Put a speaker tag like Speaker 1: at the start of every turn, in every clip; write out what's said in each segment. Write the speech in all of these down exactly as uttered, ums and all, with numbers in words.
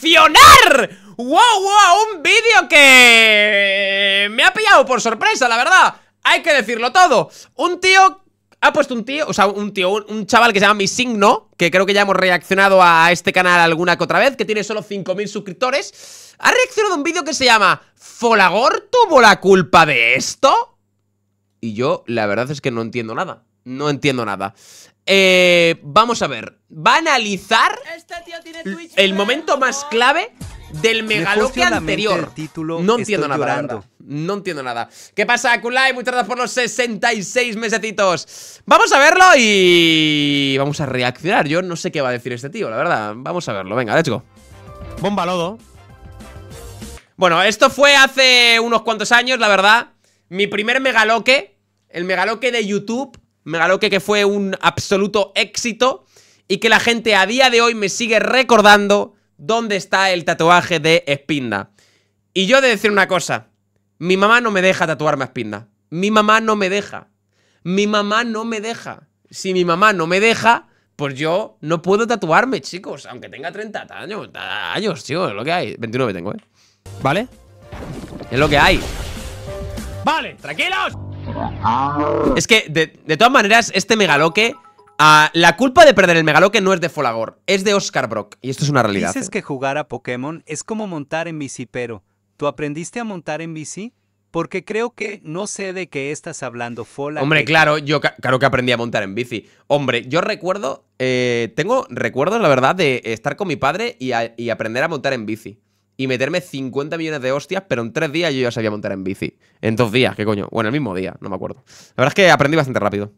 Speaker 1: reaccionar. ¡Wow, wow! Un vídeo que me ha pillado por sorpresa, la verdad. Hay que decirlo todo. Un tío ha puesto un tío, o sea, un tío, un, un chaval que se llama Misigno, que creo que ya hemos reaccionado a este canal alguna que otra vez, que tiene solo cinco mil suscriptores. Ha reaccionado a un vídeo que se llama ¿Folagor tuvo la culpa de esto? Y yo, la verdad es que no entiendo nada. No entiendo nada. Eh, vamos a ver. Va a analizar el momento más clave del megaloque anterior. No entiendo nada, la verdad. No entiendo nada. ¿Qué pasa, Kulai? Muchas gracias por los sesenta y seis mesecitos. Vamos a verlo y vamos a reaccionar. Yo no sé qué va a decir este tío, la verdad. Vamos a verlo, venga, let's go.
Speaker 2: Bomba lodo.
Speaker 1: Bueno, esto fue hace unos cuantos años, la verdad. Mi primer megaloque. El megaloque de YouTube. Megaloque que fue un absoluto éxito y que la gente a día de hoy me sigue recordando dónde está el tatuaje de Espinda. Y yo he de decir una cosa. Mi mamá no me deja tatuarme a Espinda. Mi mamá no me deja. Mi mamá no me deja. Si mi mamá no me deja, pues yo no puedo tatuarme, chicos. Aunque tenga treinta años, años, tío, es lo que hay. veintinueve tengo, ¿eh?
Speaker 2: ¿Vale?
Speaker 1: Es lo que hay.
Speaker 2: Vale, tranquilos.
Speaker 1: Es que, de, de todas maneras, este megaloque, uh, la culpa de perder el megaloque no es de Folagor, es de Oscar Brock. Y esto es una realidad.
Speaker 3: Dices
Speaker 1: ¿eh?
Speaker 3: que jugar a Pokémon es como montar en bici, pero ¿tú aprendiste a montar en bici? Porque creo que no sé de qué estás hablando, Fola.
Speaker 1: Hombre,
Speaker 3: que...
Speaker 1: claro, yo claro que aprendí a montar en bici. Hombre, yo recuerdo, eh, tengo recuerdos, la verdad, de estar con mi padre y, a, y aprender a montar en bici. Y meterme cincuenta millones de hostias, pero en tres días yo ya sabía montar en bici. En dos días, ¿qué coño? Bueno, el mismo día, no me acuerdo. La verdad es que aprendí bastante rápido.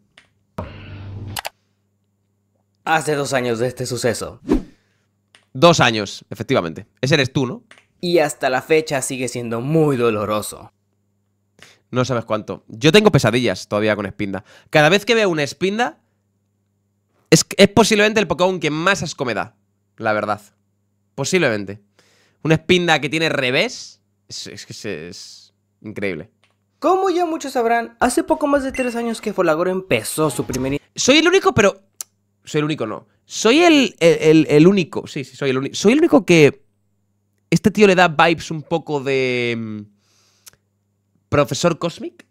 Speaker 4: Hace dos años de este suceso.
Speaker 1: Dos años, efectivamente. Ese eres tú, ¿no?
Speaker 4: Y hasta la fecha sigue siendo muy doloroso.
Speaker 1: No sabes cuánto. Yo tengo pesadillas todavía con Espinda. Cada vez que veo una Espinda, es, es posiblemente el Pokémon que más asco me da. La verdad. Posiblemente. Una Espinda que tiene revés es, es, es, es increíble.
Speaker 4: Como ya muchos sabrán, hace poco más de tres años que Folagor empezó su primer...
Speaker 1: Soy el único, pero... Soy el único, no. Soy el, el, el, el único. Sí, sí, soy el único. Soy el único que... Este tío le da vibes un poco de... Profesor Cosmic.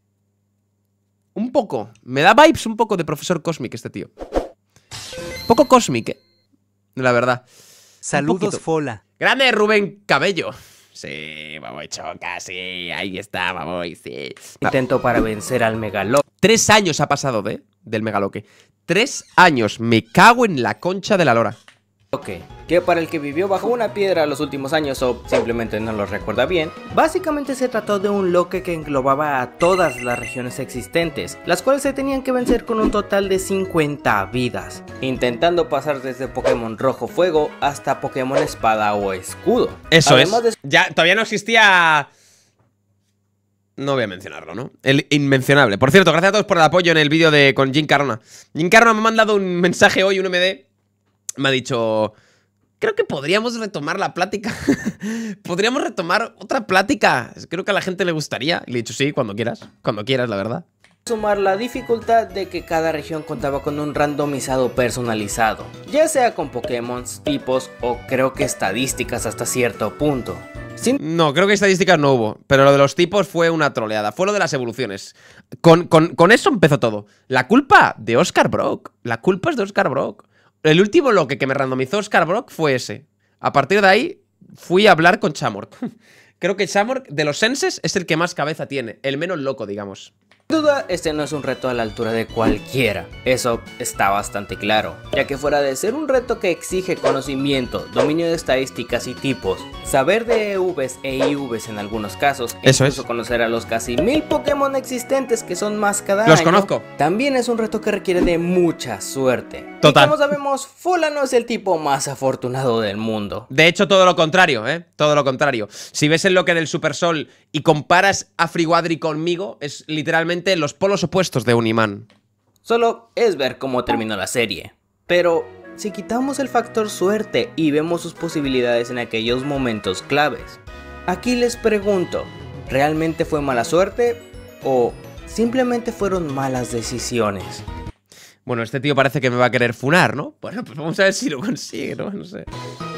Speaker 1: Un poco. Me da vibes un poco de Profesor Cosmic este tío. Un poco Cosmic, eh. La verdad.
Speaker 3: Saludos, Fola.
Speaker 1: Grande Rubén Cabello. Sí, vamos, choca, sí. Ahí está, vamos, sí.
Speaker 4: Intento para vencer al megaloque.
Speaker 1: Tres años ha pasado de, del megaloque. Tres años. Me cago en la concha de la lora.
Speaker 4: Que para el que vivió bajo una piedra los últimos años o simplemente no lo recuerda bien, básicamente se trató de un loque que englobaba a todas las regiones existentes, las cuales se tenían que vencer con un total de cincuenta vidas, intentando pasar desde Pokémon Rojo Fuego hasta Pokémon Espada o Escudo.
Speaker 1: Eso
Speaker 4: Además
Speaker 1: es. De... Ya, todavía no existía... No voy a mencionarlo, ¿no? El inmencionable. Por cierto, gracias a todos por el apoyo en el vídeo de con Jim Carona. Jim Carona me ha mandado un mensaje hoy, un M D. Me ha dicho... Creo que podríamos retomar la plática. Podríamos retomar otra plática. Creo que a la gente le gustaría. Y le he dicho sí, cuando quieras. Cuando quieras, la verdad.
Speaker 4: Sumar la dificultad de que cada región contaba con un randomizado personalizado, ya sea con Pokémon, tipos o creo que estadísticas hasta cierto punto. Sin...
Speaker 1: No, creo que estadísticas no hubo. Pero lo de los tipos fue una troleada. Fue lo de las evoluciones. Con, con, con eso empezó todo. La culpa de Oscar Brock. La culpa es de Oscar Brock. El último loque que me randomizó Oscar Brock fue ese. A partir de ahí fui a hablar con Chamork. Creo que Chamork de los senses es el que más cabeza tiene. El menos loco, digamos.
Speaker 4: Sin duda, este no es un reto a la altura de cualquiera, eso está bastante claro, ya que fuera de ser un reto que exige conocimiento, dominio de estadísticas y tipos, saber de E Vs e I Vs en algunos casos,
Speaker 1: eso
Speaker 4: incluso
Speaker 1: es.
Speaker 4: conocer a los casi mil Pokémon existentes que son más cada
Speaker 1: los
Speaker 4: año,
Speaker 1: conozco.
Speaker 4: También es un reto que requiere de mucha suerte.
Speaker 1: Total.
Speaker 4: Y como sabemos, Fola no es el tipo más afortunado del mundo.
Speaker 1: De hecho, todo lo contrario, ¿eh? Todo lo contrario. Si ves el loque del Super Sol y comparas a Friwadri conmigo, es literalmente los polos opuestos de un imán.
Speaker 4: Solo es ver cómo terminó la serie. Pero si quitamos el factor suerte y vemos sus posibilidades en aquellos momentos claves, aquí les pregunto, ¿realmente fue mala suerte o simplemente fueron malas decisiones?
Speaker 1: Bueno, este tío parece que me va a querer funar, ¿no? Bueno, pues vamos a ver si lo consigue, ¿no? No sé.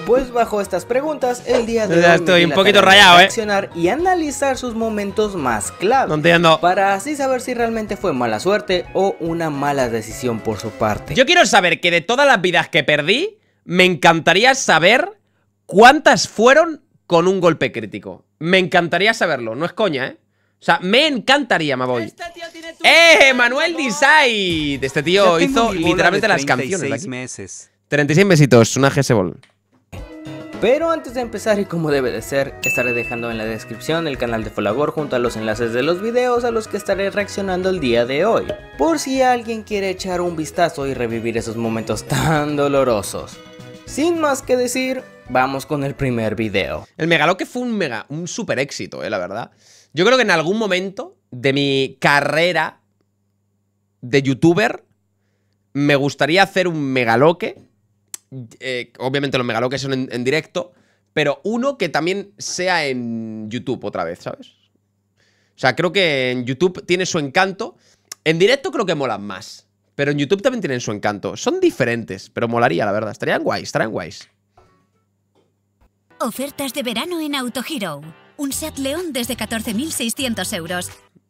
Speaker 4: Pues bajo estas preguntas, el día de hoy
Speaker 1: Ya
Speaker 4: me
Speaker 1: estoy
Speaker 4: di
Speaker 1: un
Speaker 4: la
Speaker 1: poquito
Speaker 4: tarea de
Speaker 1: rayado, eh.
Speaker 4: reaccionar y analizar sus momentos más clave.
Speaker 1: No entiendo.
Speaker 4: Para así saber si realmente fue mala suerte o una mala decisión por su parte.
Speaker 1: Yo quiero saber que de todas las vidas que perdí, me encantaría saber cuántas fueron con un golpe crítico. Me encantaría saberlo, no es coña, ¿eh? O sea, me encantaría, me voy. ¡Eh, Manuel Design! Este tío
Speaker 3: Ya tengo
Speaker 1: hizo
Speaker 3: mi bola
Speaker 1: literalmente
Speaker 3: de
Speaker 1: las
Speaker 3: treinta y
Speaker 1: canciones.
Speaker 3: seis
Speaker 1: Aquí.
Speaker 3: meses.
Speaker 1: treinta y seis besitos, una G S Ball.
Speaker 4: Pero antes de empezar y como debe de ser, estaré dejando en la descripción el canal de Folagor junto a los enlaces de los videos a los que estaré reaccionando el día de hoy, por si alguien quiere echar un vistazo y revivir esos momentos tan dolorosos. Sin más que decir, vamos con el primer video.
Speaker 1: El Megaloque fue un mega, un super éxito, eh, la verdad. Yo creo que en algún momento de mi carrera de youtuber me gustaría hacer un Megaloque. Eh, obviamente los Megaloques son en, en directo, pero uno que también sea en YouTube otra vez, ¿sabes? O sea, creo que en YouTube tiene su encanto. En directo creo que molan más, pero en YouTube también tienen su encanto. Son diferentes, pero molaría, la verdad. Estarían guays, estarían guays.
Speaker 5: Ofertas de verano en Autohero. Un Seat León desde catorce mil seiscientos euros.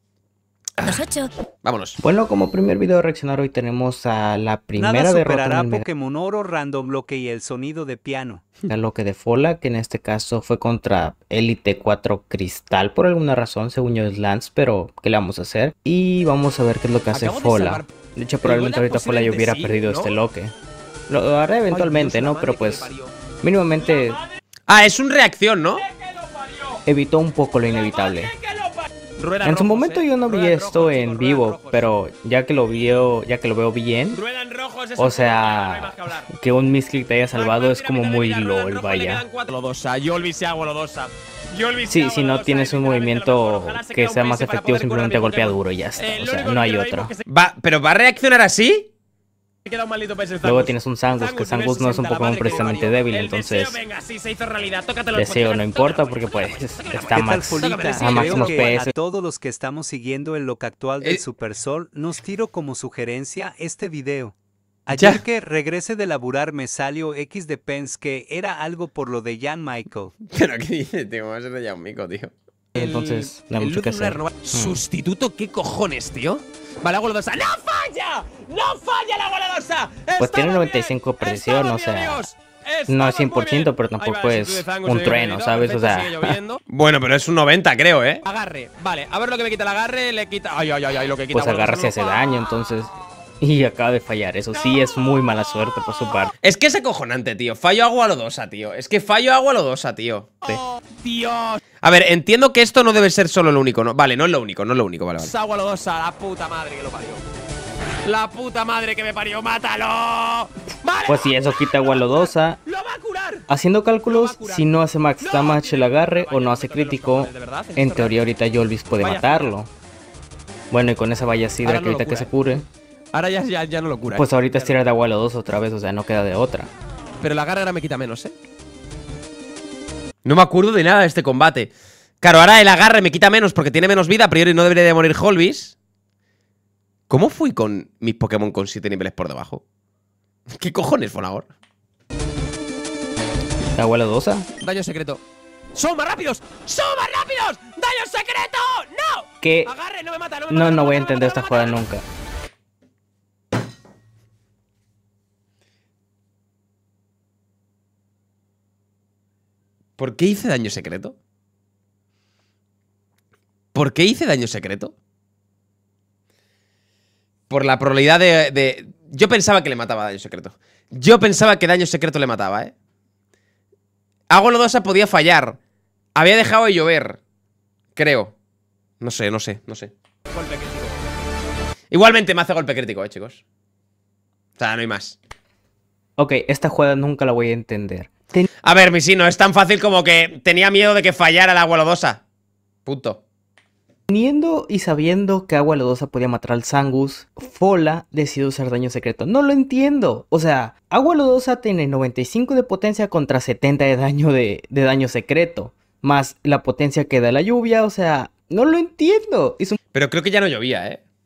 Speaker 5: dos ocho.
Speaker 1: Vámonos.
Speaker 4: Bueno, como primer video de reaccionar hoy tenemos a la primera
Speaker 3: Nada
Speaker 4: derrota
Speaker 3: superará
Speaker 4: en el
Speaker 3: Pokémon Oro Random Loque y el sonido de piano.
Speaker 4: Megaloque de Fola, que en este caso fue contra Elite cuatro Cristal por alguna razón, según yo es Lance, pero ¿qué le vamos a hacer? Y vamos a ver qué es lo que hace
Speaker 2: Acabo de
Speaker 4: Fola.
Speaker 2: salvar-
Speaker 4: De hecho, probablemente
Speaker 2: Igual
Speaker 4: ahorita Fola ya
Speaker 2: posiblemente
Speaker 4: hubiera
Speaker 2: sí,
Speaker 4: perdido
Speaker 2: ¿no?
Speaker 4: este loque. Lo haré eventualmente,
Speaker 2: Ay, Dios,
Speaker 4: ¿no?
Speaker 2: la
Speaker 4: Pero
Speaker 2: madre
Speaker 4: pues,
Speaker 2: que me parió.
Speaker 4: mínimamente
Speaker 1: Ah, es un reacción, ¿no?
Speaker 4: evitó un poco lo inevitable.
Speaker 2: Ruedan
Speaker 4: En su
Speaker 2: rojos,
Speaker 4: momento
Speaker 2: eh.
Speaker 4: yo no vi
Speaker 2: Ruedan
Speaker 4: esto
Speaker 2: rojos,
Speaker 4: en
Speaker 2: chicos,
Speaker 4: vivo,
Speaker 2: ruedan rojos.
Speaker 4: pero ya que lo vio, ya que lo veo bien,
Speaker 2: Ruedan rojos,
Speaker 4: o sea, que un misclick te haya salvado es como muy lol, vaya.
Speaker 2: Lodosa, Yolvi se hago lodosa. Yolvi se
Speaker 4: Sí,
Speaker 2: hago
Speaker 4: si no
Speaker 2: lodosa,
Speaker 4: tienes un
Speaker 2: literalmente lo
Speaker 4: movimiento
Speaker 2: mejor. Ojalá se
Speaker 4: que
Speaker 2: quede
Speaker 4: sea
Speaker 2: un
Speaker 4: más
Speaker 2: P S para
Speaker 4: efectivo,
Speaker 2: poder curar
Speaker 4: simplemente
Speaker 2: mi
Speaker 4: golpea
Speaker 2: Pokémon.
Speaker 4: duro y ya está.
Speaker 2: Eh,
Speaker 4: O
Speaker 2: lo
Speaker 4: sea,
Speaker 2: único
Speaker 4: no hay
Speaker 2: que
Speaker 4: otro.
Speaker 2: que se
Speaker 1: Va, ¿pero va a reaccionar así?
Speaker 2: queda un maldito P S
Speaker 4: Luego
Speaker 2: Zangus.
Speaker 4: tienes un Zangus, que Zangus no es un
Speaker 2: sesenta, la
Speaker 4: Pokémon
Speaker 2: madre que
Speaker 4: precisamente
Speaker 2: lo parió.
Speaker 4: débil,
Speaker 2: El deseo,
Speaker 4: entonces
Speaker 2: venga, sí, se hizo realidad. Tócatelo,
Speaker 4: deseo
Speaker 2: tócatelo,
Speaker 4: no importa
Speaker 2: tócatelo,
Speaker 4: porque pues
Speaker 2: tócatelo,
Speaker 4: está
Speaker 3: ¿Qué tal,
Speaker 4: max,
Speaker 3: Folita?
Speaker 2: sí,
Speaker 4: a
Speaker 3: Creo
Speaker 4: máximos
Speaker 3: que
Speaker 4: P S.
Speaker 3: a todos los que estamos siguiendo el look actual del
Speaker 1: Eh.
Speaker 3: Super Sol, nos tiro como sugerencia este video.
Speaker 1: Ya.
Speaker 3: Ayer que regrese de laburar me salió X de Pence que era algo por lo de Jan Michael.
Speaker 1: ¿Pero qué dices, tío? Va a ser de ya un mico, tío.
Speaker 4: Entonces no hay
Speaker 2: el
Speaker 4: mucho que
Speaker 2: luz lunar
Speaker 4: hacer.
Speaker 2: no va- ¿Sustituto qué cojones, tío? Vale, hago lodosa. ¡No falla! ¡No falla la golodosa!
Speaker 4: Pues tiene
Speaker 2: Estaba
Speaker 4: noventa y cinco
Speaker 2: bien,
Speaker 4: precisión,
Speaker 2: estaba
Speaker 4: o sea,
Speaker 2: bien, amigos.
Speaker 4: No
Speaker 2: Estaba
Speaker 4: es cien por ciento,
Speaker 2: muy
Speaker 4: pero
Speaker 2: bien.
Speaker 4: tampoco
Speaker 2: Ahí va,
Speaker 4: es
Speaker 2: si tú de Zangus,
Speaker 4: un
Speaker 2: sigue
Speaker 4: trueno,
Speaker 2: lloviendo,
Speaker 4: ¿sabes? O
Speaker 2: perfecto,
Speaker 4: sea,
Speaker 2: sigue lloviendo.
Speaker 1: Bueno, pero es un noventa, creo, ¿eh?
Speaker 2: Agarre, vale, a ver lo que me quita el agarre, le quita. Ay, ay, ay, ay, lo que quita.
Speaker 4: pues
Speaker 2: golodosa,
Speaker 4: agarra si
Speaker 2: no
Speaker 4: hace
Speaker 2: falla.
Speaker 4: daño, entonces. Y acaba de fallar, eso sí es muy mala suerte por su parte.
Speaker 1: Es que es acojonante, tío. Fallo agua lodosa, tío. Es que fallo agua lodosa, tío.
Speaker 2: Oh, Dios,
Speaker 1: A ver, entiendo que esto no debe ser solo lo único, ¿no? Vale, no es lo único, no es lo único, vale, vale.
Speaker 2: agua lodosa, la puta madre que lo parió. La puta madre que me parió, mátalo. Vale,
Speaker 4: Pues si eso quita agua lodosa,
Speaker 2: lo va a curar.
Speaker 4: haciendo cálculos, si no hace max damage el agarre o no hace crítico, en teoría ahorita Yolvis puede
Speaker 2: Vaya.
Speaker 4: matarlo. Bueno, y con esa valla sidra
Speaker 2: Ahora
Speaker 4: que
Speaker 2: no lo
Speaker 4: ahorita que
Speaker 2: cura,
Speaker 4: se cure,
Speaker 2: Ahora ya, ya, ya no lo cura.
Speaker 4: pues
Speaker 2: eh.
Speaker 4: ahorita es tirar de agua lodosa otra vez, o sea, no queda de otra.
Speaker 2: Pero la garra ahora me quita menos, eh.
Speaker 1: No me acuerdo de nada de este combate. Claro, ahora el agarre me quita menos porque tiene menos vida. A priori no debería de morir Holvis. ¿Cómo fui con mis Pokémon con siete niveles por debajo? ¿Qué cojones, Fonagor?
Speaker 4: Agua lodosa,
Speaker 2: Daño secreto. ¡Son más rápidos! ¡Son más rápidos! ¡Daño secreto! ¡No!
Speaker 4: que
Speaker 2: Agarre, no me mata, no me
Speaker 4: no,
Speaker 2: mata.
Speaker 4: no
Speaker 2: me
Speaker 4: voy a
Speaker 2: mata,
Speaker 4: entender
Speaker 2: me
Speaker 4: esta
Speaker 2: mata,
Speaker 4: jugada
Speaker 2: me mata.
Speaker 4: nunca.
Speaker 1: ¿Por qué hice daño secreto? ¿Por qué hice daño secreto? Por la probabilidad de, de... Yo pensaba que le mataba daño secreto. Yo pensaba que daño secreto le mataba, ¿eh? Agua lodosa podía fallar. Había dejado de llover. Creo. No sé, no sé, no sé.
Speaker 2: Golpe crítico.
Speaker 1: Igualmente me hace golpe crítico, ¿eh, chicos? O sea, no hay más.
Speaker 4: Ok, esta jugada nunca la voy a entender.
Speaker 1: A ver, Misino, es tan fácil como que tenía miedo de que fallara el agua lodosa. Punto.
Speaker 4: Teniendo y sabiendo que agua lodosa podía matar al Zangus, Fola decidió usar daño secreto. No lo entiendo. O sea, agua lodosa tiene noventa y cinco de potencia contra setenta de daño de, de daño secreto. Más la potencia que da la lluvia, o sea, no lo entiendo. Es un
Speaker 1: Pero creo que ya no llovía, ¿eh?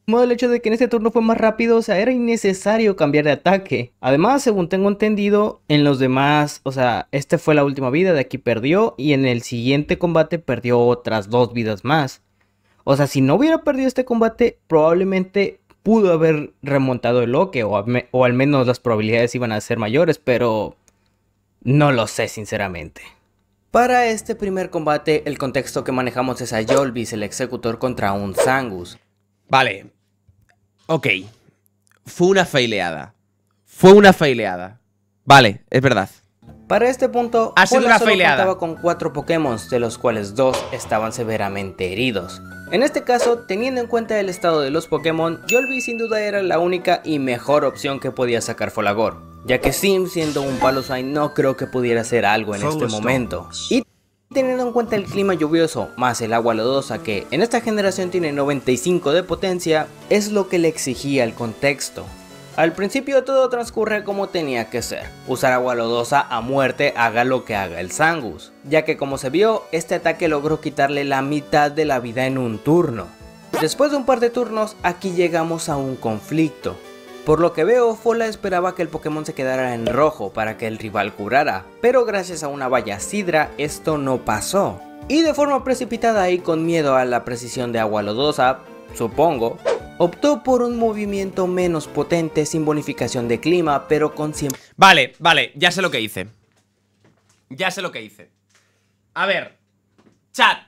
Speaker 4: el hecho de que en este turno fue más rápido, o sea, era innecesario cambiar de ataque. Además, según tengo entendido, en los demás, o sea, este fue la última vida, de aquí perdió, y en el siguiente combate perdió otras dos vidas más. O sea, si no hubiera perdido este combate, probablemente pudo haber remontado el Loque, o, o al menos las probabilidades iban a ser mayores, pero no lo sé sinceramente. Para este primer combate, el contexto que manejamos es a Yolvis, el Executor, contra un Zangus.
Speaker 1: Vale. Ok. Fue una faileada. Fue una faileada. Vale, es verdad.
Speaker 4: Para este punto,
Speaker 1: Ha sido
Speaker 4: Fola
Speaker 1: una
Speaker 4: solo
Speaker 1: faileada.
Speaker 4: contaba con cuatro Pokémon, de los cuales dos estaban severamente heridos. En este caso, teniendo en cuenta el estado de los Pokémon, Yolvis sin duda era la única y mejor opción que podía sacar Folagor, ya que Sim, siendo un Palossine, no creo que pudiera hacer algo en este momento. Y teniendo en cuenta el clima lluvioso, más el agua lodosa que en esta generación tiene noventa y cinco de potencia, es lo que le exigía el contexto. Al principio todo transcurre como tenía que ser, usar agua lodosa a muerte haga lo que haga el Zangus, ya que como se vio, este ataque logró quitarle la mitad de la vida en un turno. Después de un par de turnos, aquí llegamos a un conflicto. Por lo que veo, Fola esperaba que el Pokémon se quedara en rojo para que el rival curara, pero gracias a una valla Sidra esto no pasó. Y de forma precipitada y con miedo a la precisión de agua lodosa, supongo, optó por un movimiento menos potente sin bonificación de clima, pero con cien...
Speaker 1: Vale, vale, ya sé lo que hice. Ya sé lo que hice. A ver, chat.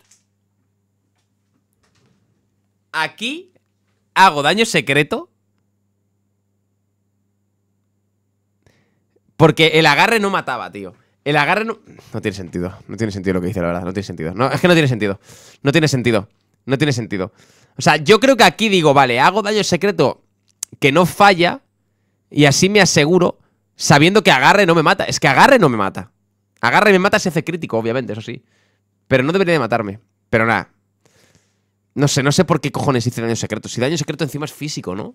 Speaker 1: Aquí hago daño secreto porque el agarre no mataba, tío. El agarre no... No tiene sentido. No tiene sentido lo que dice, la verdad. No tiene sentido. No, es que no tiene sentido. No tiene sentido. No tiene sentido. O sea, yo creo que aquí digo, vale, hago daño secreto que no falla y así me aseguro, sabiendo que agarre no me mata. Es que agarre no me mata. Agarre me mata ese C crítico, obviamente, eso sí. Pero no debería de matarme. Pero nada. No sé, no sé por qué cojones hice daño secreto. Si daño secreto encima es físico, ¿no?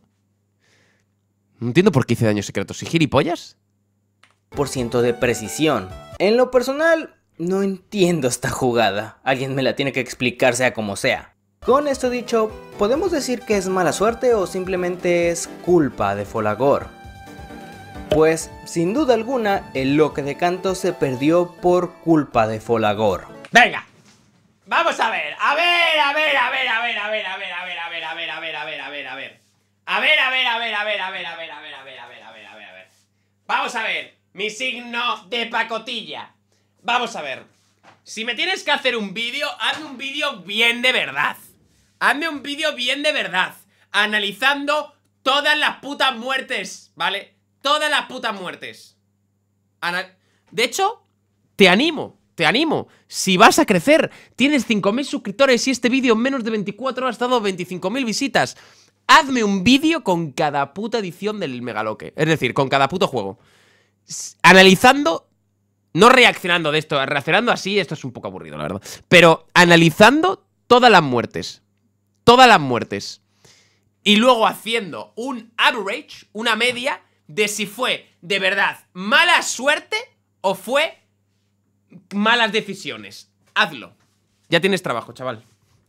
Speaker 1: No entiendo por qué hice daño secreto. ¿Si gilipollas?
Speaker 4: por ciento de precisión. En lo personal, no entiendo esta jugada. Alguien me la tiene que explicar sea como sea. Con esto dicho, ¿podemos decir que es mala suerte o simplemente es culpa de Folagor? Pues, sin duda alguna, el Loque de Canto se perdió por culpa de Folagor.
Speaker 1: Venga, vamos a ver, a ver, a ver, a ver, a ver, a ver, a ver, a ver, a ver, a ver, a ver, a ver, a ver, a ver. A ver, a ver, a ver, a ver, a ver, a ver, a ver, a ver, a ver, a ver, a ver, a ver. Vamos a ver, mi signo de pacotilla. Vamos a ver. Si me tienes que hacer un vídeo, hazme un vídeo bien de verdad. Hazme un vídeo bien de verdad, analizando todas las putas muertes, ¿vale? Todas las putas muertes. Ana- de hecho, te animo, te animo. Si vas a crecer, tienes cinco mil suscriptores y este vídeo en menos de veinticuatro horas ha dado veinticinco mil visitas. Hazme un vídeo con cada puta edición del Megaloque. Es decir, con cada puto juego. S- Analizando, no reaccionando de esto, reaccionando así, esto es un poco aburrido, la verdad. Pero analizando todas las muertes. Todas las muertes. Y luego haciendo un average, una media, de si fue de verdad mala suerte o fue malas decisiones. Hazlo. Ya tienes trabajo, chaval.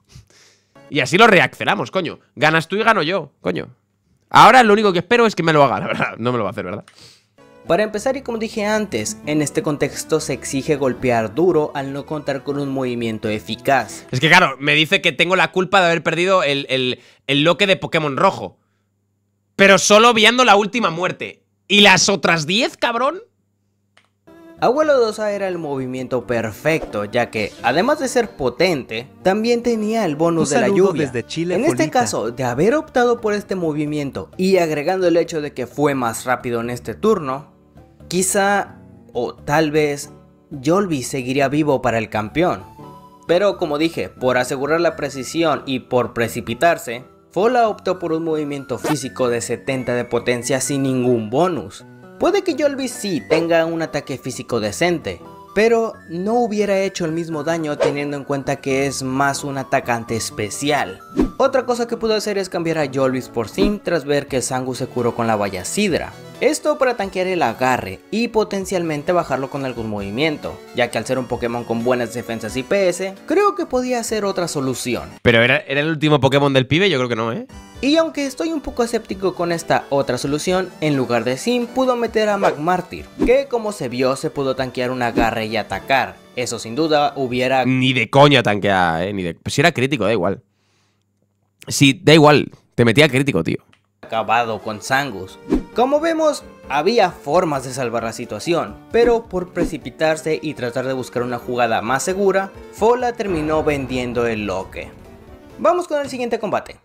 Speaker 1: Y así lo reaccionamos, coño. Ganas tú y gano yo, coño. Ahora lo único que espero es que me lo haga, la verdad. No me lo va a hacer, ¿verdad?
Speaker 4: Para empezar, y como dije antes, en este contexto se exige golpear duro al no contar con un movimiento eficaz.
Speaker 1: Es que claro, me dice que tengo la culpa de haber perdido el, el, el Loque de Pokémon rojo. Pero solo viendo la última muerte. ¿Y las otras diez, cabrón?
Speaker 4: Agua Lodosa era el movimiento perfecto, ya que, además de ser potente, también tenía el bonus
Speaker 3: Un
Speaker 4: de la
Speaker 3: saludo
Speaker 4: lluvia.
Speaker 3: desde Chile,
Speaker 4: en este
Speaker 3: Polita.
Speaker 4: caso, de haber optado por este movimiento y agregando el hecho de que fue más rápido en este turno, quizá, o tal vez, Yolvis seguiría vivo para el campeón. Pero como dije, por asegurar la precisión y por precipitarse, Fola optó por un movimiento físico de setenta de potencia sin ningún bonus. Puede que Yolvis sí tenga un ataque físico decente, pero no hubiera hecho el mismo daño teniendo en cuenta que es más un atacante especial. Otra cosa que pudo hacer es cambiar a Yolvis por Sim tras ver que Zangus se curó con la valla Sidra. Esto para tanquear el agarre y potencialmente bajarlo con algún movimiento, ya que al ser un Pokémon con buenas defensas y P S, creo que podía ser otra solución.
Speaker 1: Pero era, era el último Pokémon del pibe, yo creo que no, ¿eh?
Speaker 4: Y aunque estoy un poco escéptico con esta otra solución, en lugar de Sim pudo meter a Magmartir, que como se vio se pudo tanquear un agarre y atacar. Eso sin duda hubiera...
Speaker 1: Ni de coña tanquea, ¿eh? Ni de... Pues si era crítico, da igual. Sí, da igual, te metía crítico, tío.
Speaker 4: Acabado con Zangoose. Como vemos, había formas de salvar la situación, pero por precipitarse y tratar de buscar una jugada más segura, Fola terminó vendiendo el loque. Vamos con el siguiente combate.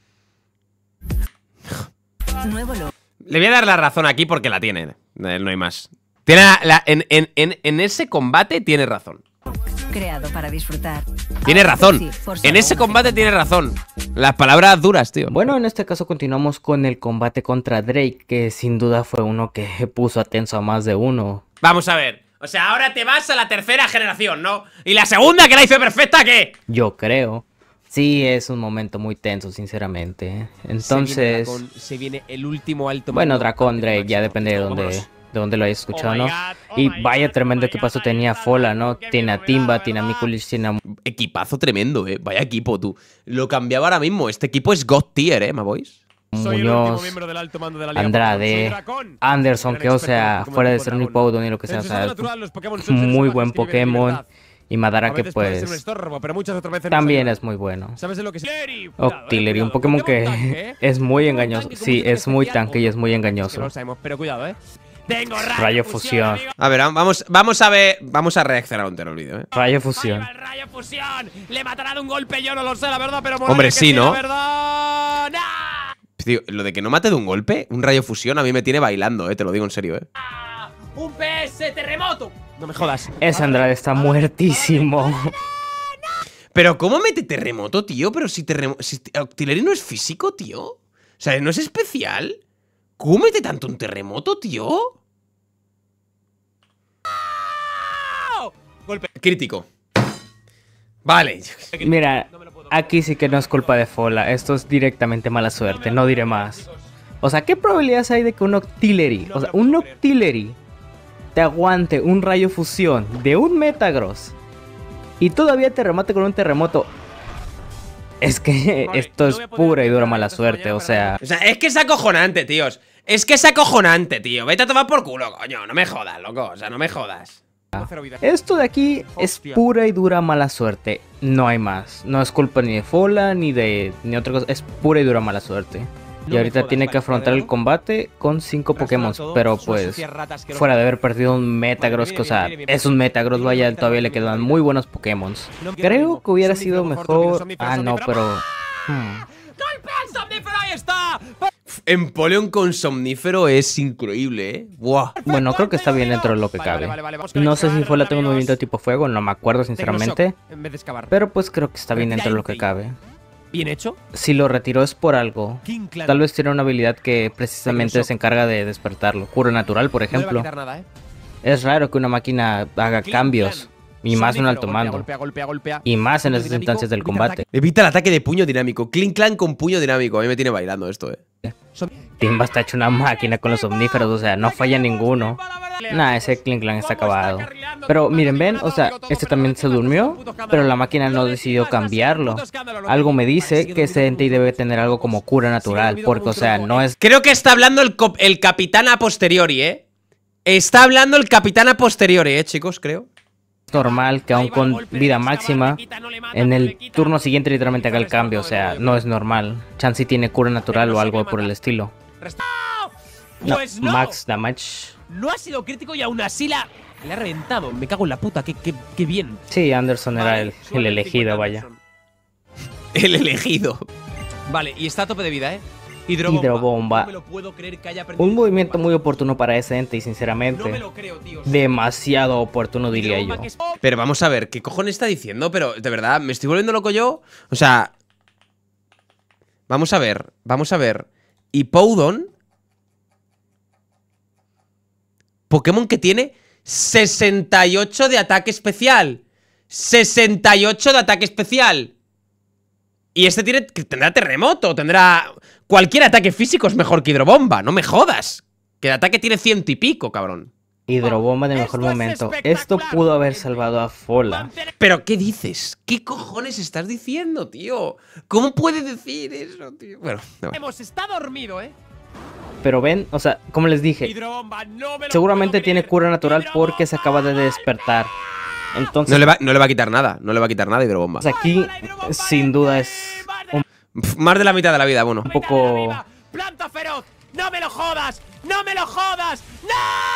Speaker 5: Nuevo look.
Speaker 1: Le voy a dar la razón aquí porque la tiene, eh, no hay más. Tiene la, la- en, en, en, en ese combate tiene razón.
Speaker 5: Creado para disfrutar.
Speaker 1: Tiene
Speaker 5: Ahora
Speaker 1: razón.
Speaker 5: sí, por
Speaker 1: En
Speaker 5: solo
Speaker 1: ese
Speaker 5: una
Speaker 1: combate
Speaker 5: secunda.
Speaker 1: tiene razón. Las palabras duras, tío.
Speaker 4: Bueno, en este caso continuamos con el combate contra Drake, que sin duda fue uno que puso a tenso a más de uno.
Speaker 1: Vamos a ver. O sea, ahora te vas a la tercera generación, ¿no? ¿Y la segunda, que la hice perfecta, qué?
Speaker 4: Yo creo. Sí, es un momento muy tenso, sinceramente. Entonces...
Speaker 2: Se viene, Dracón, se viene el último alto.
Speaker 4: Bueno,
Speaker 2: mando
Speaker 4: Dracón,
Speaker 2: ante
Speaker 4: Drake,
Speaker 2: Máximo.
Speaker 4: ya depende de dónde,
Speaker 2: Vámonos.
Speaker 4: de dónde lo hayas escuchado,
Speaker 2: Oh my
Speaker 4: ¿no?
Speaker 2: God, oh
Speaker 4: Y
Speaker 2: my
Speaker 4: vaya
Speaker 2: God,
Speaker 4: tremendo
Speaker 2: oh my
Speaker 4: equipazo
Speaker 2: God,
Speaker 4: tenía
Speaker 2: ahí está,
Speaker 4: Fola, ¿no?
Speaker 2: qué
Speaker 4: Tiene a
Speaker 2: novedad,
Speaker 4: Timba,
Speaker 2: ¿verdad?
Speaker 4: tiene a Mikulich, tiene a...
Speaker 1: Equipazo tremendo, eh. Vaya equipo, tú. Lo cambiaba ahora mismo. Este equipo es God Tier, eh, my boys.
Speaker 2: Soy el último
Speaker 4: Muñoz,
Speaker 2: miembro del alto mando de la Liga
Speaker 4: Andrade,
Speaker 2: Pokémon. Soy Dracón.
Speaker 4: Anderson,
Speaker 2: Gran
Speaker 4: que o
Speaker 2: experto
Speaker 4: sea,
Speaker 2: como
Speaker 4: fuera de
Speaker 2: tipo
Speaker 4: ser un
Speaker 2: dragón.
Speaker 4: Hippowdon y lo que sea,
Speaker 2: En
Speaker 4: o
Speaker 2: su
Speaker 4: sea,
Speaker 2: estado natural, los Pokémon son seres
Speaker 4: muy
Speaker 2: salvajes
Speaker 4: buen
Speaker 2: que viven en
Speaker 4: Pokémon.
Speaker 2: libertad.
Speaker 4: Y
Speaker 2: A
Speaker 4: Madara que
Speaker 2: veces puede ser un
Speaker 4: pues
Speaker 2: estorbo, pero muchas otras veces nos
Speaker 4: también
Speaker 2: ayuda.
Speaker 4: es muy bueno.
Speaker 2: ¿Sabes de lo que es? Cuidado, eh,
Speaker 4: Octillery, un
Speaker 2: cuidado.
Speaker 4: Pokémon
Speaker 2: Pokémon
Speaker 4: que
Speaker 2: tanque, ¿eh?
Speaker 4: es muy
Speaker 2: Pokémon
Speaker 4: engañoso.
Speaker 2: tanque con
Speaker 4: Sí,
Speaker 2: un toque
Speaker 4: es muy
Speaker 2: especial.
Speaker 4: tanque y es muy
Speaker 2: Es que
Speaker 4: engañoso.
Speaker 2: no lo sabemos, pero cuidado, eh. Tengo rayo,
Speaker 4: Rayo
Speaker 2: fusión.
Speaker 4: fusión.
Speaker 2: amigo.
Speaker 1: A ver, vamos, vamos a ver. Vamos a reaccionar a un el vídeo, eh.
Speaker 4: Rayo
Speaker 2: Ahí
Speaker 4: fusión.
Speaker 2: va el rayo fusión. Le matará de un golpe, yo no lo sé, la verdad, pero
Speaker 1: Hombre,
Speaker 2: que
Speaker 1: sí, ¿no?
Speaker 2: La verdad. ¡Nah!
Speaker 1: Tío, lo de que no mate de un golpe, un rayo fusión, a mí me tiene bailando, eh. Te lo digo en serio, eh.
Speaker 2: ¡Un P S terremoto! No me jodas.
Speaker 4: Ese Andrade está muertísimo.
Speaker 1: Pero ¿cómo mete terremoto, tío? Pero si terremoto... Si Octillery no es físico, tío. O sea, ¿no es especial? ¿Cómo mete tanto un terremoto, tío?
Speaker 2: Golpe.
Speaker 1: Crítico. Vale.
Speaker 4: Mira, aquí sí que no es culpa de Fola. Esto es directamente mala suerte, no diré más. O sea, ¿qué probabilidades hay de que un Octillery, o sea, un Octillery te aguante un rayo fusión de un Metagross y todavía te remate con un terremoto? Es que
Speaker 2: Vale,
Speaker 4: esto
Speaker 2: no
Speaker 4: es
Speaker 2: voy a poder
Speaker 4: pura y dura
Speaker 2: entrar
Speaker 4: mala
Speaker 2: esta
Speaker 4: suerte,
Speaker 2: mañana,
Speaker 4: o sea...
Speaker 1: O sea, es que es acojonante, tíos. Es que es acojonante, tío. Vete a tomar por culo, coño. No me jodas, loco. O sea, no me jodas.
Speaker 2: Cero vida.
Speaker 4: Esto de aquí es
Speaker 2: Hostia.
Speaker 4: pura y dura mala suerte, no hay más. No es culpa ni de Fola ni de ni otra cosa, es pura y dura mala suerte.
Speaker 2: No
Speaker 4: Y
Speaker 2: me
Speaker 4: ahorita
Speaker 2: jodas,
Speaker 4: tiene que
Speaker 2: vale,
Speaker 4: afrontar el
Speaker 2: ¿verdad?
Speaker 4: combate con cinco Pokémon,
Speaker 2: Todo,
Speaker 4: pero
Speaker 2: es una
Speaker 4: pues
Speaker 2: sucia rata asquerosa.
Speaker 4: fuera de haber perdido un Metagross,
Speaker 2: Vale,
Speaker 4: que o sea,
Speaker 2: viene bien, viene
Speaker 4: es un
Speaker 2: bien.
Speaker 4: Metagross,
Speaker 2: Viene
Speaker 4: vaya,
Speaker 2: bien,
Speaker 4: todavía le
Speaker 2: viene bien,
Speaker 4: quedan
Speaker 2: viene
Speaker 4: muy
Speaker 2: bien.
Speaker 4: buenos Pokémon.
Speaker 2: No quiero
Speaker 4: Creo
Speaker 2: ritmo.
Speaker 4: que hubiera
Speaker 2: Somnífero,
Speaker 4: sido
Speaker 2: mejor, somnífero,
Speaker 4: mejor...
Speaker 2: somnífero,
Speaker 4: Ah, no,
Speaker 2: somnífero.
Speaker 4: pero... hmm.
Speaker 2: ¡Golpe al somnífero! ¡Ahí está!
Speaker 1: Empoleon con somnífero es increíble, eh. Buah.
Speaker 4: Bueno, creo que está bien dentro de lo que
Speaker 2: Vale,
Speaker 4: cabe.
Speaker 2: vale, vale, vamos con
Speaker 4: No
Speaker 2: el
Speaker 4: sé si
Speaker 2: extra,
Speaker 4: Fola tengo un
Speaker 2: amigos.
Speaker 4: movimiento tipo fuego, no me acuerdo
Speaker 2: Tecnoshock,
Speaker 4: sinceramente.
Speaker 2: en vez de excavar.
Speaker 4: Pero pues creo que está bien dentro de lo que cabe.
Speaker 2: Bien hecho.
Speaker 4: Si lo retiró es por algo.
Speaker 2: King Clan.
Speaker 4: Tal vez tiene una habilidad que precisamente
Speaker 2: Tecnoshock.
Speaker 4: se encarga de despertarlo. Cura natural, por
Speaker 2: No le va a
Speaker 4: ejemplo.
Speaker 2: quitar nada, ¿eh?
Speaker 4: Es raro que una máquina haga
Speaker 2: King
Speaker 4: cambios.
Speaker 2: Clan.
Speaker 4: Y más en un
Speaker 2: Somnífero,
Speaker 4: alto mando.
Speaker 2: Golpea, golpea, golpea, golpea.
Speaker 4: Y más en
Speaker 2: Puño
Speaker 4: esas
Speaker 2: dinámico,
Speaker 4: instancias del
Speaker 2: evita el
Speaker 4: combate.
Speaker 1: Evita el ataque de puño dinámico. Clean Clan con puño dinámico. A mí me tiene bailando esto, eh.
Speaker 2: Som-
Speaker 4: Timba está hecho una máquina con los omníferos, o sea, no falla ninguno. Nah, ese Clean Clan está acabado. Pero miren, ven, o sea, este también se durmió, pero la máquina no decidió cambiarlo. Algo me dice que ese Entei debe tener algo como cura natural, porque, o sea, no es
Speaker 1: Creo que está hablando el, co- el capitán a posteriori, eh. Está hablando el capitán a posteriori, eh, chicos, creo.
Speaker 4: normal que aún con vida máxima, en el turno siguiente literalmente haga el cambio, o sea, no es normal. Chansey tiene cura natural o algo por el estilo. No,
Speaker 2: Pues no.
Speaker 4: max damage.
Speaker 2: No ha sido crítico y aún así la... Le ha reventado. Me cago en la puta. Qué, qué, qué bien.
Speaker 4: Sí, Anderson era
Speaker 2: Vale,
Speaker 4: el,
Speaker 2: suele
Speaker 4: el
Speaker 2: el
Speaker 4: elegido,
Speaker 2: cincuenta
Speaker 4: vaya.
Speaker 2: Anderson.
Speaker 1: El elegido.
Speaker 2: Vale, y está a tope de vida, ¿eh? Hidrobomba.
Speaker 4: Hidrobomba.
Speaker 2: No me lo puedo creer que haya aprendido
Speaker 4: Un movimiento
Speaker 2: hidrobomba.
Speaker 4: muy oportuno para ese ente y
Speaker 2: No me
Speaker 4: sinceramente
Speaker 2: lo creo, tío.
Speaker 4: demasiado oportuno diría yo.
Speaker 2: Hidrobomba que es-
Speaker 1: Pero vamos a ver, ¿qué cojones está diciendo? Pero, de verdad, ¿me estoy volviendo loco yo? O sea... Vamos a ver, vamos a ver. Hippowdon... Pokémon que tiene sesenta y ocho de ataque especial. sesenta y ocho de ataque especial. Y este tiene, tendrá terremoto, tendrá... Cualquier ataque físico es mejor que hidrobomba, no me jodas. Que el ataque tiene ciento y pico, cabrón.
Speaker 4: Hidrobomba en el mejor momento. Esto pudo haber salvado a Fola.
Speaker 1: ¿Pero qué dices? ¿Qué cojones estás diciendo, tío? ¿Cómo puedes decir eso, tío? Bueno, no.
Speaker 2: Hemos estado dormido, ¿eh?
Speaker 4: Pero ven, o sea, como les dije,
Speaker 2: Hidrobomba, no me lo
Speaker 4: seguramente
Speaker 2: puedo
Speaker 4: tiene
Speaker 2: creer.
Speaker 4: cura natural
Speaker 2: Hidrobomba.
Speaker 4: porque se acaba de despertar. Entonces,
Speaker 1: No le, va, no le va a quitar nada. No le va a quitar nada Hidrobomba.
Speaker 4: aquí, sin duda, es un
Speaker 1: Pff, más de la mitad de la vida, bueno.
Speaker 4: Un poco-
Speaker 2: ¡Planta feroz! ¡No me lo jodas! ¡No me lo jodas! ¡No!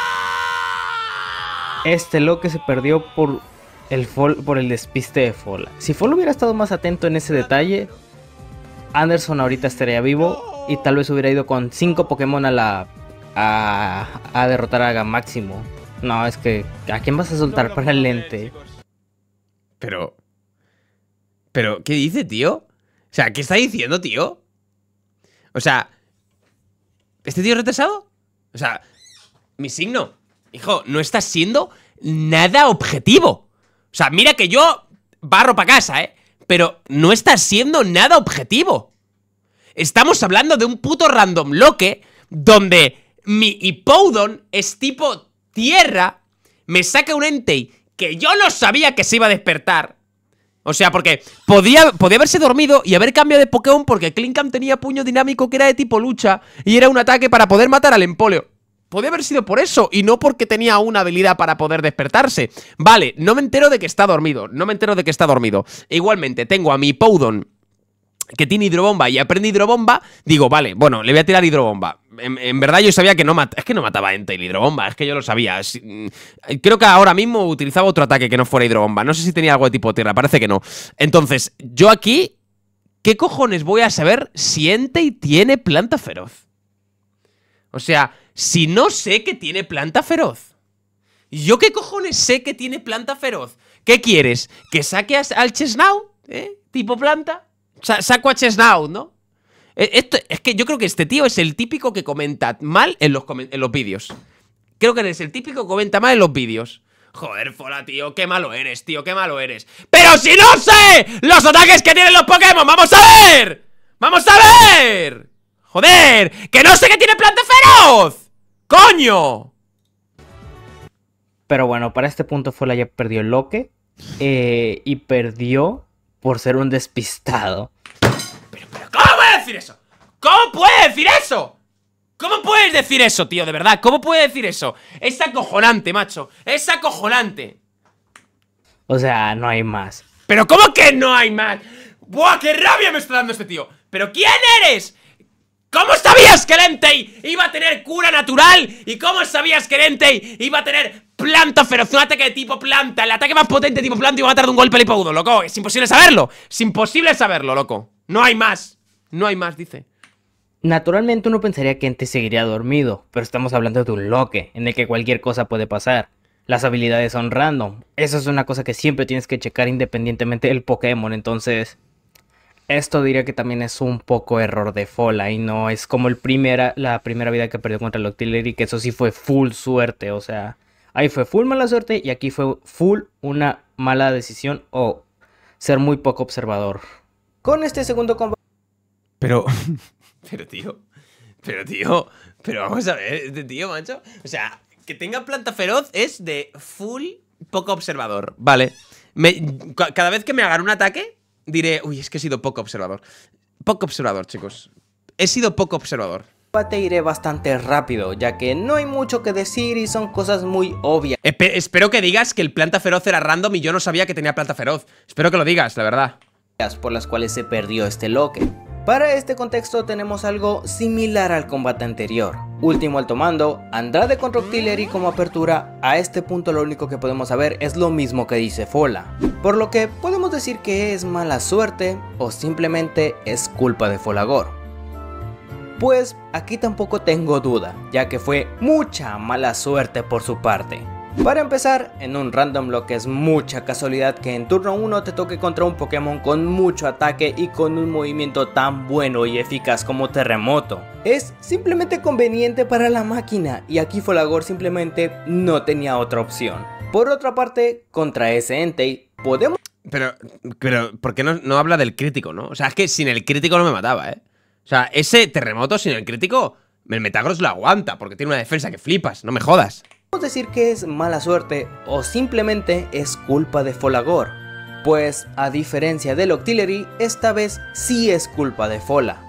Speaker 4: este lo que se perdió por el fol, por el despiste de Fola. Si Fola hubiera estado más atento en ese detalle, Anderson ahorita estaría vivo y tal vez hubiera ido con cinco Pokémon a la a, a derrotar a Máximo. No, es que ¿a quién vas a soltar para el lente?
Speaker 1: Pero... ¿Pero qué dice, tío? O sea, ¿qué está diciendo, tío? O sea... ¿Este tío es retrasado? O sea... Mi signo... Hijo, no estás siendo nada objetivo. O sea, mira que yo barro para casa, ¿eh? Pero no estás siendo nada objetivo. Estamos hablando de un puto random loque donde mi Hippowdon es tipo tierra, me saca un Entei que yo no sabía que se iba a despertar. O sea, porque podía, podía haberse dormido y haber cambiado de Pokémon porque Klinkam tenía puño dinámico que era de tipo lucha y era un ataque para poder matar al Empoleo. Podría haber sido por eso y no porque tenía una habilidad para poder despertarse. Vale, no me entero de que está dormido. No me entero de que está dormido. Igualmente, tengo a mi Hippowdon que tiene hidrobomba y aprende hidrobomba. Digo, vale, bueno, le voy a tirar hidrobomba. En, en verdad yo sabía que no mata. Es que no mataba a Entei hidrobomba, es que yo lo sabía. Es, creo que ahora mismo utilizaba otro ataque que no fuera hidrobomba. No sé si tenía algo de tipo tierra, parece que no. Entonces, yo aquí, ¿qué cojones voy a saber si Entei tiene planta feroz? O sea, si no sé que tiene planta feroz. ¿Yo qué cojones sé que tiene planta feroz? ¿Qué quieres? ¿Que saque al Chesnaught? ¿Eh? ¿Tipo planta? Sa saco a Chesnaught, ¿no? Esto, es que yo creo que este tío es el típico que comenta mal en los, en los vídeos. Creo que eres el típico que comenta mal en los vídeos. Joder, Fola, tío, qué malo eres, tío, qué malo eres. ¡Pero si no sé los ataques que tienen los Pokémon! ¡Vamos a ver! ¡Vamos a ver! ¡Joder! ¡Que no sé que tiene planta feroz! ¡Coño!
Speaker 4: Pero bueno, para este punto Fola ya perdió el loque. Eh, y perdió por ser un despistado.
Speaker 1: Pero, pero, ¿cómo puedes decir eso? ¿Cómo puedes decir eso? ¿Cómo puedes decir eso, tío? De verdad, ¿cómo puedes decir eso? Es acojonante, macho. Es acojonante.
Speaker 4: O sea, no hay más.
Speaker 1: ¿Pero cómo que no hay más? ¡Buah, qué rabia me está dando este tío! ¿Pero quién eres? ¿Cómo sabías que el Entei iba a tener cura natural? ¿Y cómo sabías que el Entei iba a tener planta feroz? Un ataque de tipo planta. El ataque más potente de tipo planta iba a matar de un golpe al Hippowdon, loco. Es imposible saberlo. Es imposible saberlo, loco. No hay más. No hay más, dice.
Speaker 4: Naturalmente uno pensaría que Entei seguiría dormido, pero estamos hablando de un loque, en el que cualquier cosa puede pasar. Las habilidades son random. Eso es una cosa que siempre tienes que checar independientemente del Pokémon, entonces... Esto diría que también es un poco error de Fola y no es como el primera, la primera vida que perdió contra el Octillery, que eso sí fue full suerte, o sea, ahí fue full mala suerte y aquí fue full una mala decisión o ser muy poco observador. Con este segundo combate...
Speaker 1: Pero... Pero, tío... Pero, tío... Pero vamos a ver, este tío, macho... O sea, que tenga planta feroz es de full poco observador. Vale. Me, cada vez que me hagan un ataque... Diré, uy, es que he sido poco observador. Poco observador, chicos. He sido poco observador.
Speaker 4: Te iré bastante rápido, ya que no hay mucho que decir y son cosas muy obvias.
Speaker 1: Espe- espero que digas que el planta feroz era random y yo no sabía que tenía planta feroz. Espero que lo digas, la verdad.
Speaker 4: Por las cuales se perdió este loque. Para este contexto tenemos algo similar al combate anterior. Último alto mando, Andrade contra Octillery como apertura. A este punto lo único que podemos saber es lo mismo que dice Fola. Por lo que podemos decir que es mala suerte o simplemente es culpa de Folagor. Pues aquí tampoco tengo duda, ya que fue mucha mala suerte por su parte. Para empezar, en un random lock es mucha casualidad que en turno uno te toque contra un Pokémon con mucho ataque y con un movimiento tan bueno y eficaz como Terremoto. Es simplemente conveniente para la máquina y aquí Folagor simplemente no tenía otra opción. Por otra parte, contra ese Entei podemos...
Speaker 1: Pero, pero, ¿por qué no, no habla del crítico, no? O sea, es que sin el crítico no me mataba, ¿eh? O sea, ese terremoto sin el crítico el Metagross lo aguanta, porque tiene una defensa que flipas, no me jodas.
Speaker 4: Podemos decir que es mala suerte o simplemente es culpa de Folagor, pues a diferencia del Octillery, esta vez sí es culpa de Fola.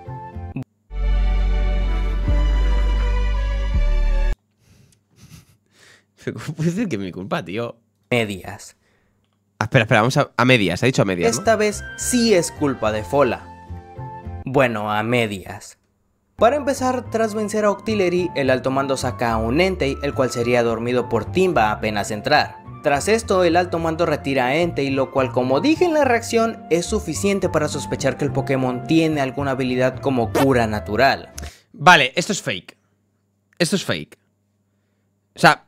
Speaker 1: ¿Cómo puede decir que es mi culpa, tío?
Speaker 4: Medias.
Speaker 1: Ah, espera, espera, vamos a, a medias, ha dicho a medias, ¿no?
Speaker 4: Esta vez sí es culpa de Fola. Bueno, a medias. Para empezar, tras vencer a Octillery, el alto mando saca a un Entei, el cual sería dormido por Timba apenas entrar. Tras esto, el alto mando retira a Entei, lo cual, como dije en la reacción, es suficiente para sospechar que el Pokémon tiene alguna habilidad como cura natural.
Speaker 1: Vale, esto es fake. Esto es fake. O sea...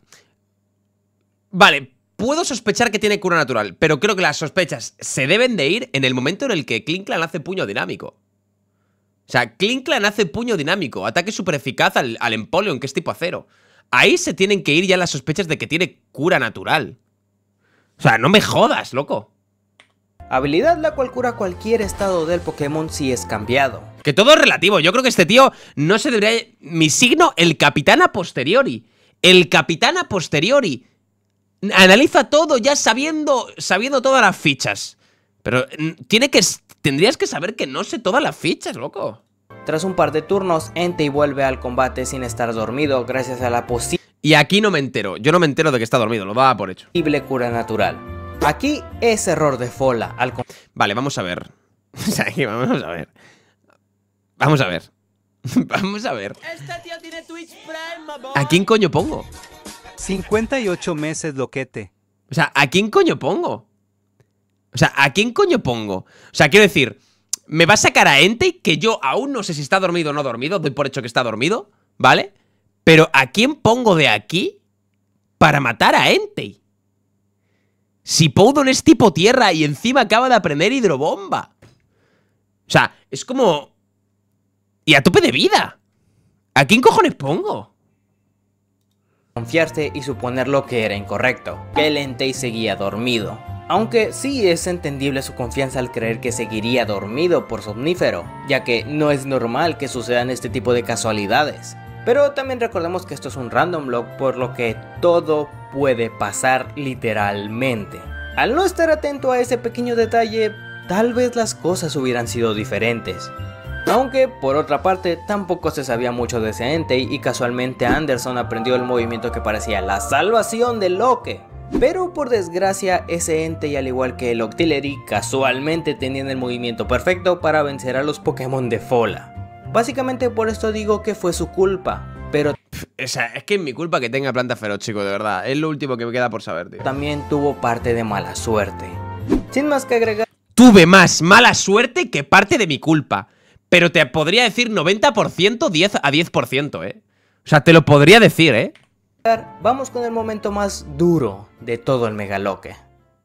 Speaker 1: Vale, puedo sospechar que tiene cura natural, pero creo que las sospechas se deben de ir en el momento en el que Klinklang hace puño dinámico. O sea, Klinklang hace puño dinámico, ataque super eficaz al, al Empoleon, que es tipo acero. Ahí se tienen que ir ya las sospechas de que tiene cura natural. O sea, no me jodas, loco.
Speaker 4: Habilidad la cual cura cualquier estado del Pokémon si es cambiado.
Speaker 1: Que todo es relativo, yo creo que este tío no se debería... Mi signo, el Capitán a posteriori. El Capitán a posteriori. Analiza todo ya sabiendo, sabiendo todas las fichas. Pero tiene que... Tendrías que saber que no sé todas las fichas, loco.
Speaker 4: Tras un par de turnos, Entei vuelve al combate sin estar dormido gracias a la posible
Speaker 1: Y aquí no me entero, yo no me entero de que está dormido, lo daba por hecho.
Speaker 4: cura natural. Aquí es error de Fola. Al
Speaker 1: Vale, vamos a ver. O sea, aquí vamos a ver. Vamos a ver. Vamos a ver.
Speaker 2: Este tío tiene Twitch Prime, mamón.
Speaker 1: ¿A quién coño pongo?
Speaker 3: cincuenta y ocho meses, loquete.
Speaker 1: O sea, ¿a quién coño pongo? O sea, ¿a quién coño pongo? O sea, quiero decir, me va a sacar a Entei, que yo aún no sé si está dormido o no dormido, doy por hecho que está dormido, ¿vale? Pero ¿a quién pongo de aquí para matar a Entei? Si Powdon es tipo tierra y encima acaba de aprender hidrobomba. O sea, es como... Y a tope de vida. ¿A quién cojones pongo?
Speaker 4: confiarse y suponer lo que era incorrecto, que el Entei seguía dormido. Aunque sí es entendible su confianza al creer que seguiría dormido por somnífero, ya que no es normal que sucedan este tipo de casualidades. Pero también recordemos que esto es un random log, por lo que todo puede pasar literalmente. Al no estar atento a ese pequeño detalle, tal vez las cosas hubieran sido diferentes. Aunque, por otra parte, tampoco se sabía mucho de ese Entei y casualmente Anderson aprendió el movimiento que parecía la salvación de Loque. Pero por desgracia, ese Entei, al igual que el Octillery, casualmente tenían el movimiento perfecto para vencer a los Pokémon de Fola. Básicamente por esto digo que fue su culpa, pero
Speaker 1: O sea, es que es mi culpa que tenga planta feroz, chico, de verdad. Es lo último que me queda por saber, tío.
Speaker 4: también tuvo parte de mala suerte. Sin más que agregar,
Speaker 1: Tuve más mala suerte que parte de mi culpa. Pero te podría decir noventa por ciento, diez a diez por ciento, ¿eh? O sea, te lo podría decir, ¿eh?
Speaker 4: vamos con el momento más duro de todo el Megaloque.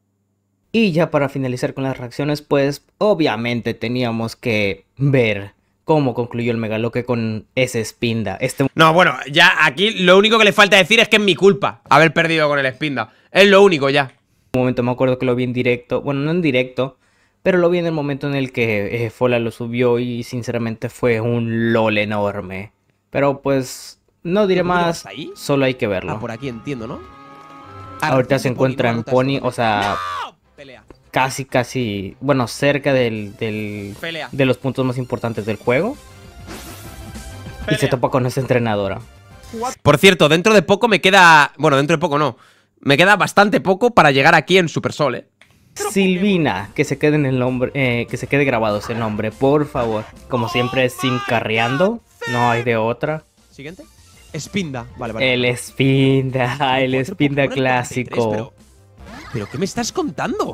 Speaker 4: Y ya para finalizar con las reacciones, pues obviamente teníamos que ver cómo concluyó el Megaloque con ese Spinda. Este
Speaker 1: No, bueno, ya aquí lo único que le falta decir es que es mi culpa haber perdido con el Spinda. Es lo único ya.
Speaker 4: momento me acuerdo que lo vi en directo, bueno, no en directo, pero lo vi en el momento en el que eh, Fola lo subió y sinceramente fue un LOL enorme. Pero pues no diré más,
Speaker 1: ahí?
Speaker 4: solo hay que verlo.
Speaker 2: Ah, por aquí entiendo, ¿no?
Speaker 4: Ahorita se encuentra en Pony, o sea,
Speaker 2: Pelea.
Speaker 4: casi, casi, bueno, cerca del, del,
Speaker 1: Pelea.
Speaker 4: de los puntos más importantes del juego. Y se topa con esa entrenadora.
Speaker 1: Por cierto, dentro de poco me queda... Bueno, dentro de poco no. Me queda bastante poco para llegar aquí en Super Sol, ¿eh?
Speaker 4: Silvina, que se quede en el nombre, eh, que se quede grabado ese nombre, por favor. Como siempre, Sim carreando, no hay de otra.
Speaker 2: Siguiente. Spinda. Vale, vale.
Speaker 4: El Spinda, el
Speaker 2: Cuatro
Speaker 4: Spinda
Speaker 2: Pokémon al cuarenta y tres,
Speaker 4: clásico.
Speaker 2: Pero, ¿Pero qué me estás contando?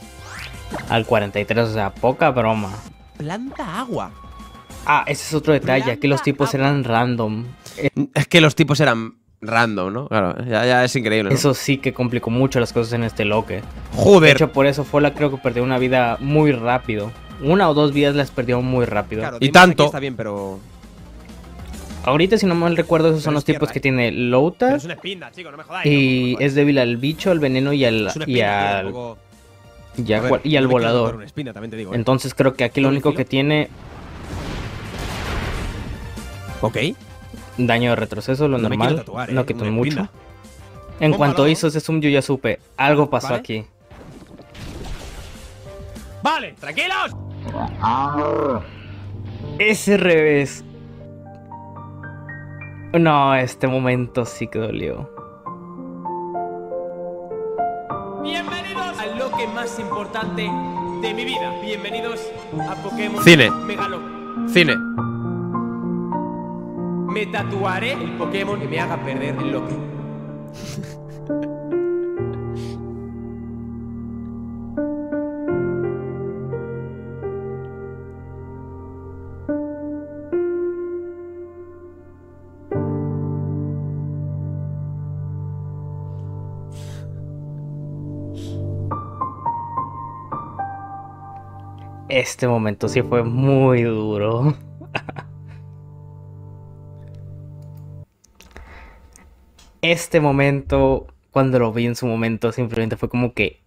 Speaker 4: Al cuarenta y tres, o sea, poca broma.
Speaker 2: Planta agua.
Speaker 4: Ah, ese es otro detalle, aquí los tipos eran random.
Speaker 1: Es que los tipos eran random, ¿no? Claro, ya, ya es increíble, ¿no?
Speaker 4: Eso sí que complicó mucho las cosas en este loque. De
Speaker 1: Joder.
Speaker 4: hecho, por eso Fola creo que perdió una vida muy rápido. Una o dos vidas las perdió muy rápido.
Speaker 2: Claro,
Speaker 1: Y
Speaker 2: Dimas aquí
Speaker 1: tanto.
Speaker 2: Está bien, pero...
Speaker 4: Ahorita, si no mal recuerdo, esos son
Speaker 2: Pero
Speaker 4: los
Speaker 2: es tierra,
Speaker 4: tipos que
Speaker 2: ¿eh?
Speaker 4: tiene
Speaker 2: Pero
Speaker 4: Louta.
Speaker 2: es una Spinda, chico, no me jodáis.
Speaker 4: Y
Speaker 2: no, no, no,
Speaker 4: es débil al bicho, al veneno y al,
Speaker 2: es una
Speaker 4: y
Speaker 2: Spinda, tío,
Speaker 4: al,
Speaker 2: tampoco-
Speaker 4: y a-
Speaker 2: A ver,
Speaker 4: y al
Speaker 2: no me quiero montar
Speaker 4: volador.
Speaker 2: una Spinda, también te digo, ¿eh?
Speaker 4: Entonces creo que aquí lo
Speaker 2: ¿Doble
Speaker 4: único
Speaker 2: filo?
Speaker 4: que tiene...
Speaker 2: Ok.
Speaker 4: Daño de retroceso, lo
Speaker 2: No me
Speaker 4: normal.
Speaker 2: quiero tatuar,
Speaker 4: no
Speaker 2: eh,
Speaker 4: quitó
Speaker 2: me
Speaker 4: mucho.
Speaker 2: pinta.
Speaker 4: En
Speaker 2: Tómalo.
Speaker 4: cuanto hizo ese Zoom, yo ya supe. Algo pasó
Speaker 2: Vale.
Speaker 4: aquí.
Speaker 2: Vale, tranquilos.
Speaker 4: Ese revés. No, este momento sí que dolió.
Speaker 1: Bienvenidos al loque más importante de mi vida. Bienvenidos a Pokémon
Speaker 2: Cine.
Speaker 1: Megalo.
Speaker 2: Cine.
Speaker 1: Me tatuaré el Pokémon que me haga perder el loque.
Speaker 4: Este momento sí fue muy duro. Este momento, cuando lo vi en su momento, simplemente fue como que...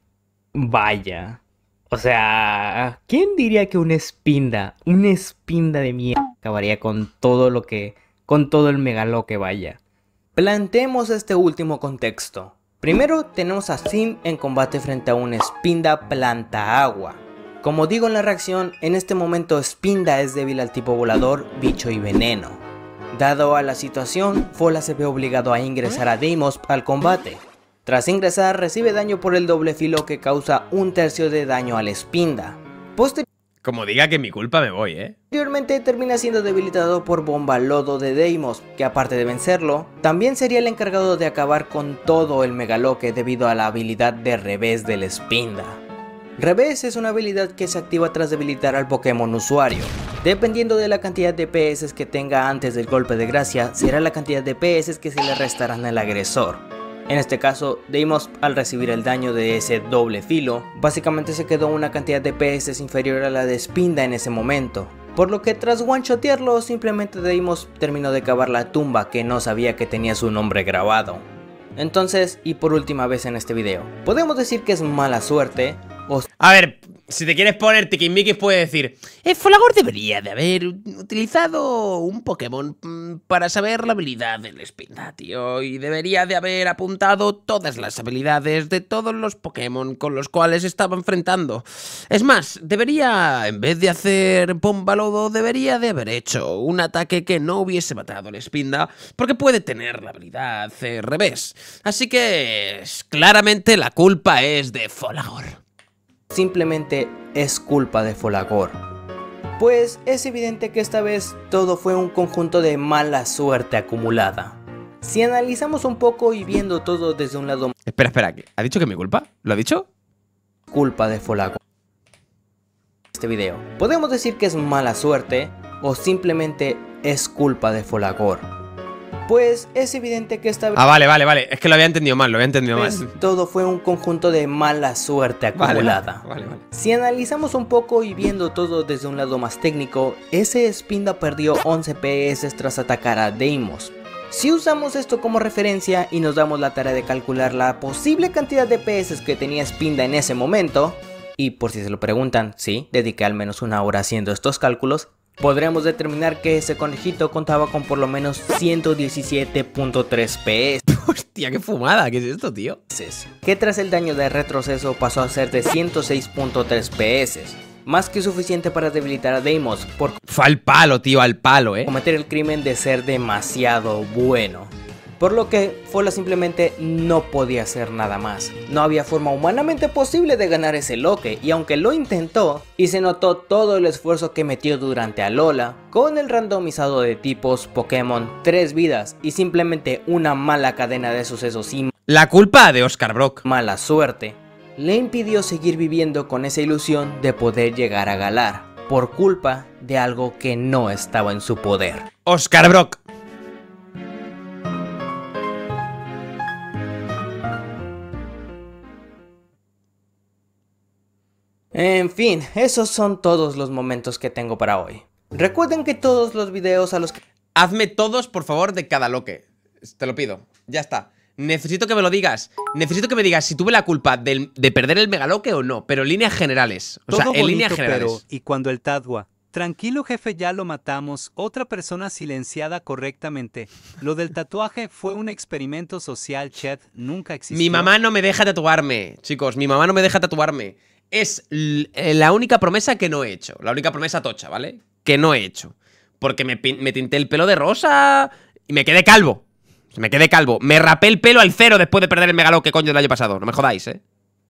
Speaker 4: Vaya. O sea, ¿quién diría que una espinda, una espinda de mierda acabaría con todo lo que... con todo el megalo que vaya? Planteemos este último contexto. Primero tenemos a Sim en combate frente a una espinda planta agua. Como digo en la reacción, en este momento Espinda es débil al tipo volador, bicho y veneno. Dado a la situación, Fola se ve obligado a ingresar a Deimos al combate. Tras ingresar, recibe daño por el doble filo que causa un tercio de daño al Espinda.
Speaker 2: Como diga que mi culpa me voy, eh.
Speaker 4: Posteriormente termina siendo debilitado por Bomba Lodo de Deimos, que aparte de vencerlo, también sería el encargado de acabar con todo el Megaloque debido a la habilidad de revés del Espinda. Revés es una habilidad que se activa tras debilitar al Pokémon usuario. Dependiendo de la cantidad de P S que tenga antes del golpe de gracia, será la cantidad de P S que se le restarán al agresor. En este caso, Deimos al recibir el daño de ese doble filo, básicamente se quedó una cantidad de P S inferior a la de Espinda en ese momento. Por lo que tras one-shotearlo, simplemente Deimos terminó de cavar la tumba que no sabía que tenía su nombre grabado. Entonces, y por última vez en este video, podemos decir que es mala suerte, o...
Speaker 2: A ver, si te quieres poner tiquismiquis puedes decir eh, Folagor debería de haber utilizado un Pokémon mm, para saber la habilidad del Espinda, tío. Y debería de haber apuntado todas las habilidades de todos los Pokémon con los cuales estaba enfrentando. Es más, debería, en vez de hacer Bomba Lodo, debería de haber hecho un ataque que no hubiese matado al Espinda, porque puede tener la habilidad eh, revés. Así que, claramente la culpa es de Folagor.
Speaker 4: simplemente es culpa de Folagor. Pues es evidente que esta vez todo fue un conjunto de mala suerte acumulada. Si analizamos un poco y viendo todo desde un lado...
Speaker 2: Espera, espera, ¿ha dicho que es mi culpa? ¿Lo ha dicho?
Speaker 4: Culpa de Folagor. Este video. Podemos decir que es mala suerte o simplemente es culpa de Folagor. Pues es evidente que esta vez...
Speaker 2: Ah, vale, vale, vale. Es que lo había entendido mal, lo había entendido mal.
Speaker 4: Pues todo fue un conjunto de mala suerte acumulada.
Speaker 2: Vale, vale, vale.
Speaker 4: Si analizamos un poco y viendo todo desde un lado más técnico, ese Espinda perdió once P S tras atacar a Deimos. Si usamos esto como referencia y nos damos la tarea de calcular la posible cantidad de P S que tenía Espinda en ese momento, y por si se lo preguntan, sí, dediqué al menos una hora haciendo estos cálculos, podremos determinar que ese conejito contaba con por lo menos ciento diecisiete punto tres P S.
Speaker 2: Hostia, qué fumada, ¿qué es esto, tío?
Speaker 4: Que tras el daño de retroceso pasó a ser de ciento seis punto tres P S. Más que suficiente para debilitar a Deimos por
Speaker 2: Fue al palo, tío, al palo, eh.
Speaker 4: cometer el crimen de ser demasiado bueno. Por lo que Fola simplemente no podía hacer nada más. No había forma humanamente posible de ganar ese loque, y aunque lo intentó, y se notó todo el esfuerzo que metió durante Alola, con el randomizado de tipos, Pokémon, tres vidas y simplemente una mala cadena de sucesos y
Speaker 2: La culpa de Oscar Brock.
Speaker 4: mala suerte, le impidió seguir viviendo con esa ilusión de poder llegar a Galar, por culpa de algo que no estaba en su poder.
Speaker 2: Oscar Brock.
Speaker 4: En fin, esos son todos los momentos que tengo para hoy. Recuerden que todos los videos a los que...
Speaker 2: Hazme todos, por favor, de cada loque. Te lo pido. Ya está. Necesito que me lo digas. Necesito que me digas si tuve la culpa del- de perder el megaloque o no. Pero en líneas generales. O sea,
Speaker 3: Todo
Speaker 2: en líneas
Speaker 3: bonito,
Speaker 2: generales.
Speaker 3: pero ¿y cuando el Tadwa Tranquilo, jefe, ya lo matamos. Otra persona silenciada correctamente. Lo del tatuaje fue un experimento social, Chet. Nunca existió.
Speaker 1: Mi mamá no me deja tatuarme, chicos. Mi mamá no me deja tatuarme. Es la única promesa que no he hecho. La única promesa tocha, ¿vale? Que no he hecho. Porque me, me tinté el pelo de rosa y me quedé calvo. Me quedé calvo. Me rapé el pelo al cero después de perder el megalo que coño del año pasado. No me jodáis, ¿eh?